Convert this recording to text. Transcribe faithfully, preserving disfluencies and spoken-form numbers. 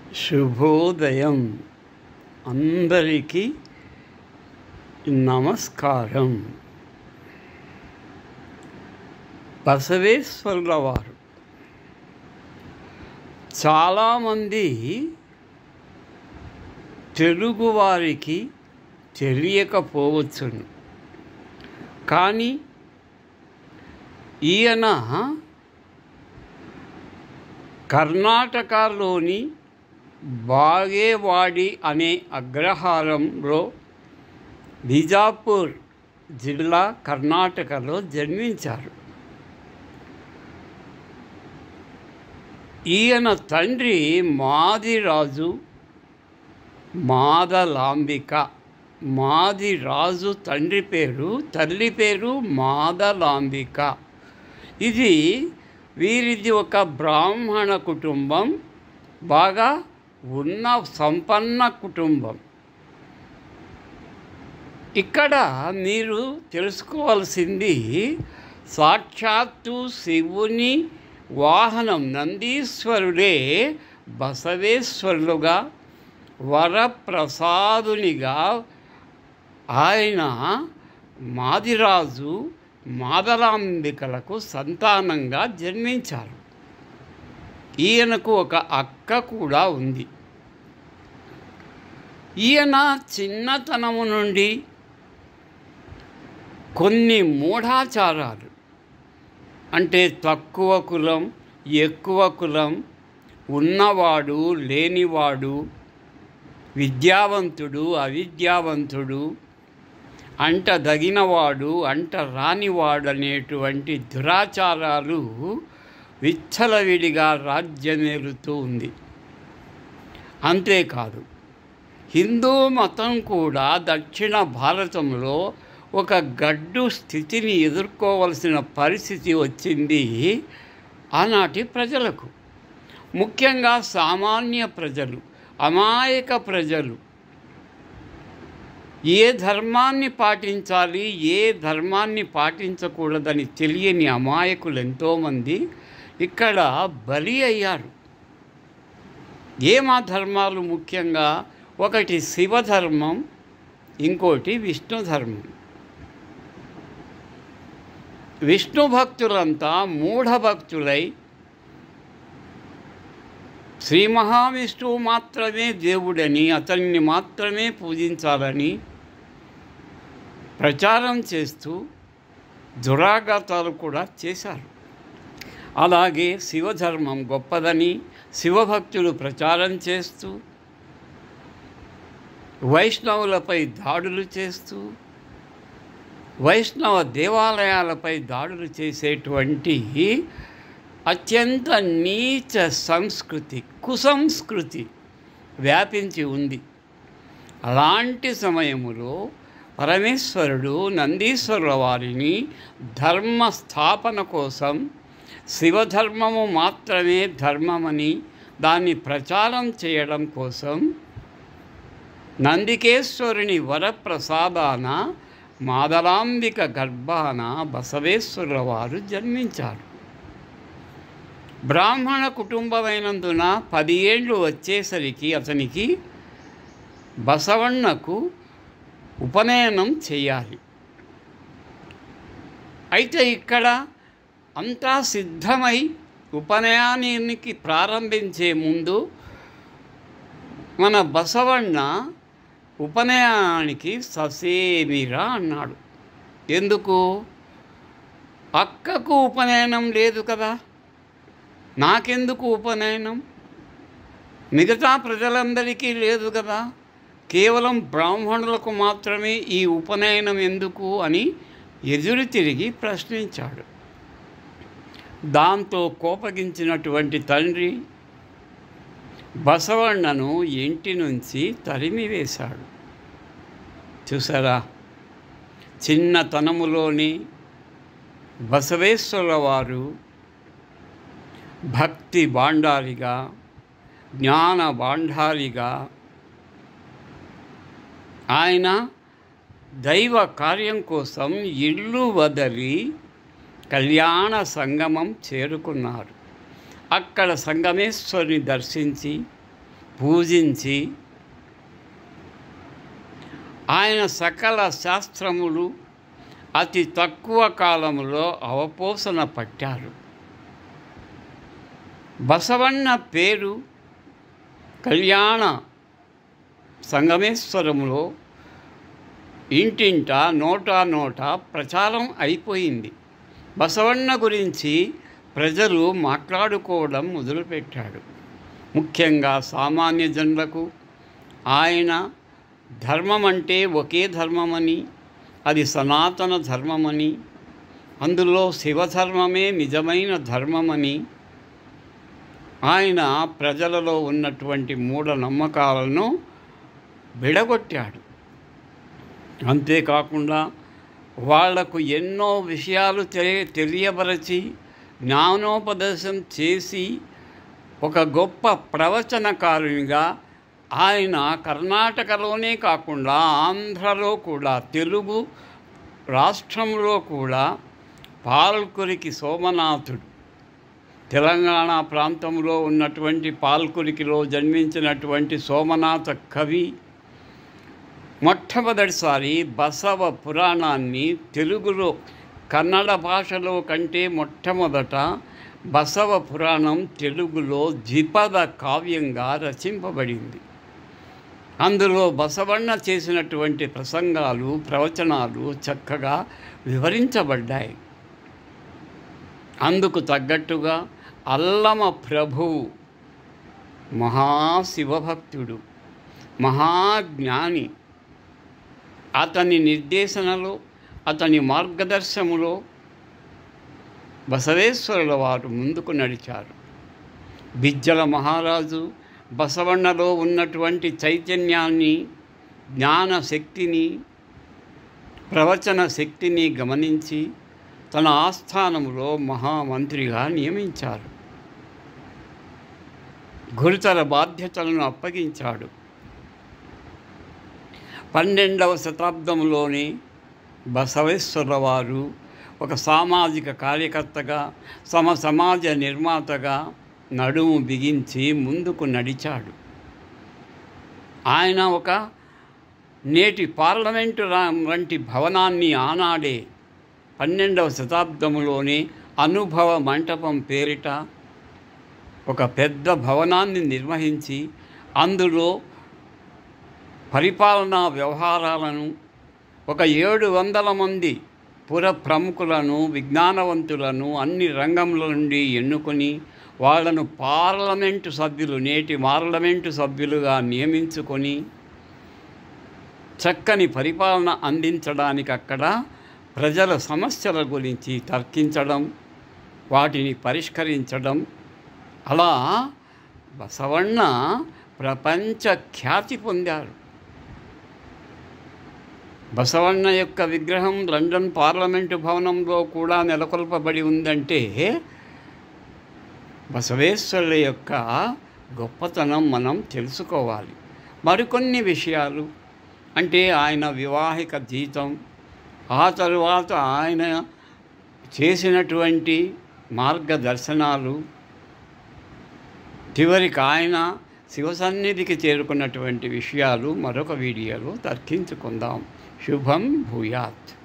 శుభోదయం అందరికీ నమస్కారం. బసవేశ్వరుల వారు చాలామంది తెలుగువారికి తెలియకపోవచ్చును, కానీ ఈయన కర్ణాటకలోని బాగేవాడి అనే అగ్రహారంలో బిజాపూర్ జిల్లా కర్ణాటకలో జన్మించారు. ఈయన తండ్రి మాదిరాజు మాదలాంబిక. మాదిరాజు తండ్రి పేరు, తల్లి పేరు మాదలాంబిక. ఇది వీరిది ఒక బ్రాహ్మణ కుటుంబం, బాగా ఉన్న సంపన్న కుటుంబం. ఇక్కడ మీరు తెలుసుకోవాల్సింది, సాక్షాత్తు శివుని వాహనం నందీశ్వరుడే బసవేశ్వరులుగా వరప్రసాదునిగా ఆయన మాదిరాజు మాదలాంబికలకు సంతానంగా జన్మించారు. ఈయనకు ఒక అక్క కూడా ఉంది. ఈయన చిన్నతనము నుండి కొన్ని మూఢాచారాలు, అంటే తక్కువ కులం, ఎక్కువ కులం, ఉన్నవాడు లేనివాడు, విద్యావంతుడు అవిద్యావంతుడు, అంట దగినవాడు అంట రానివాడు అనేటువంటి దురాచారాలు విచ్చలవిడిగా రాజ్యమేలుతూ ఉంది. అంతేకాదు, హిందూ మతం కూడా దక్షిణ భారతంలో ఒక గడ్డు స్థితిని ఎదుర్కోవలసిన పరిస్థితి వచ్చింది ఆనాటి ప్రజలకు. ముఖ్యంగా సామాన్య ప్రజలు, అమాయక ప్రజలు ఏ ధర్మాన్ని పాటించాలి, ఏ ధర్మాన్ని పాటించకూడదని తెలియని అమాయకులు ఎంతోమంది ఇక్కడ బలి అయ్యారు. ఏమా ధర్మాలు? ముఖ్యంగా ఒకటి శివధర్మం, ఇంకోటి విష్ణు ధర్మం. విష్ణు భక్తులంతా మూఢభక్తులై శ్రీ మహావిష్ణువు మాత్రమే దేవుడని, అతన్ని మాత్రమే పూజించాలని ప్రచారం చేస్తూ దురాఘాతాలు కూడా చేశారు. అలాగే శివధర్మం గొప్పదని శివభక్తులు ప్రచారం చేస్తూ వైష్ణవులపై దాడులు చేస్తూ వైష్ణవ దేవాలయాలపై దాడులు చేసేటువంటి అత్యంత నీచ సంస్కృతి, కుసంస్కృతి వ్యాపించి ఉంది. అలాంటి సమయములో పరమేశ్వరుడు నందీశ్వరుల వారిని ధర్మ స్థాపన కోసం, శివధర్మము మాత్రమే ధర్మమని దాన్ని ప్రచారం చేయడం కోసం నందికేశ్వరుని వరప్రసాదాన మాదలాంబిక గర్భాన బసవేశ్వరుల వారు జన్మించారు. బ్రాహ్మణ కుటుంబమైనందున పది ఏళ్ళు వచ్చేసరికి అతనికి బసవన్నకు ఉపనయనం చేయాలి. అయితే ఇక్కడ అంతా సిద్ధమై ఉపనయనానికి ప్రారంభించే ముందు మన బసవన్న ఉపనయనానికి ససేమిరా అన్నాడు. ఎందుకు? అక్కకు ఉపనయనం లేదు కదా, నాకెందుకు ఉపనయనం? మిగతా ప్రజలందరికీ లేదు కదా, కేవలం బ్రాహ్మణులకు మాత్రమే ఈ ఉపనయనం ఎందుకు అని ఎదురు తిరిగి ప్రశ్నించాడు. దాంతో కోపగించినటువంటి తండ్రి బసవన్నను ఇంటి నుంచి తరిమివేశాడు. చూసారా, చిన్నతనములోని బసవేశ్వరుల వారు భక్తి బాండారిగా, జ్ఞాన బాండారిగా ఆయన దైవ కార్యం కోసం ఇల్లు వదిలి కళ్యాణ సంగమం చేరుకున్నారు. అక్కడ సంగమేశ్వరుని దర్శించి పూజించి ఆయన సకల శాస్త్రములు అతి తక్కువ కాలంలో అవపోసన పట్టారు. బసవన్న పేరు కళ్యాణ సంగమేశ్వరంలో ఇంటింట నోటా నోట ప్రచారం అయిపోయింది. బసవన్న గురించి ప్రజలు మాట్లాడుకోవడం మొదలుపెట్టాడు. ముఖ్యంగా సామాన్య జనులకు ఆయన ధర్మం అంటే ఒకే ధర్మమని, అది సనాతన ధర్మమని, అందులో శివధర్మమే నిజమైన ధర్మమని, ఆయన ప్రజలలో ఉన్నటువంటి మూఢనమ్మకాలను విడగొట్టాడు. అంతేకాకుండా వాళ్లకు ఎన్నో విషయాలు తెలి తెలియపరచి జ్ఞానోపదేశం చేసి ఒక గొప్ప ప్రవచనకారునిగా ఆయన కర్ణాటకలోనే కాకుండా ఆంధ్రలో కూడా, తెలుగు రాష్ట్రంలో కూడా పాల్కురికి సోమనాథుడు, తెలంగాణ ప్రాంతంలో ఉన్నటువంటి పాల్కురికిలో జన్మించినటువంటి సోమనాథ కవి మొట్టమొదటిసారి బసవ పురాణాన్ని తెలుగులో కన్నడ భాషలో కంటే మొట్టమొదట బసవ పురాణం తెలుగులో ద్విపద కావ్యంగా రచింపబడింది. అందులో బసవన్న చేసినటువంటి ప్రసంగాలు, ప్రవచనాలు చక్కగా వివరించబడ్డాయి. అందుకు తగ్గట్టుగా అల్లమ ప్రభువు మహాశివభక్తుడు, మహాజ్ఞాని, అతని నిర్దేశనలో, అతని మార్గదర్శములో బసవేశ్వరుల వారు ముందుకు నడిచారు. బిజ్జల మహారాజు బసవన్నలో ఉన్నటువంటి చైతన్యాన్ని, జ్ఞానశక్తిని, ప్రవచన శక్తిని గమనించి తన ఆస్థానంలో మహామంత్రిగా నియమించారు. గురుతర బాధ్యతలను అప్పగించాడు. పన్నెండవ శతాబ్దంలోనే బసవేశ్వర వారు ఒక సామాజిక కార్యకర్తగా, సమ సమాజ నిర్మాతగా నడుము బిగించి ముందుకు నడిచాడు. ఆయన ఒక నేటి పార్లమెంటు వంటి భవనాన్ని ఆనాడే పన్నెండవ శతాబ్దంలోనే అనుభవ మంటపం పేరిట ఒక పెద్ద భవనాన్ని నిర్వహించి అందులో పరిపాలనా వ్యవహారాలను ఒక ఏడు వందల మంది పుర ప్రముఖులను, విజ్ఞానవంతులను అన్ని రంగముల నుండి ఎన్నుకొని వాళ్లను పార్లమెంటు సభ్యులు, నేటి పార్లమెంటు సభ్యులుగా నియమించుకొని చక్కని పరిపాలన అందించడానికి అక్కడ ప్రజల సమస్యల గురించి తర్కించడం, వాటిని పరిష్కరించడం, అలా బసవన్న ప్రపంచ ఖ్యాతి పొందారు. బసవన్న యొక్క విగ్రహం లండన్ పార్లమెంటు భవనంలో కూడా నెలకొల్పబడి ఉందంటే బసవేశ్వరుల యొక్క గొప్పతనం మనం తెలుసుకోవాలి. మరికొన్ని విషయాలు అంటే ఆయన వివాహిక జీవితం, ఆ తరువాత ఆయన చేసినటువంటి మార్గదర్శనాలు, చివరికి ఆయన శివసన్నిధికి చేరుకున్నటువంటి విషయాలు మరొక వీడియోలో తర్కించుకుందాం. శుభం భూయాత్.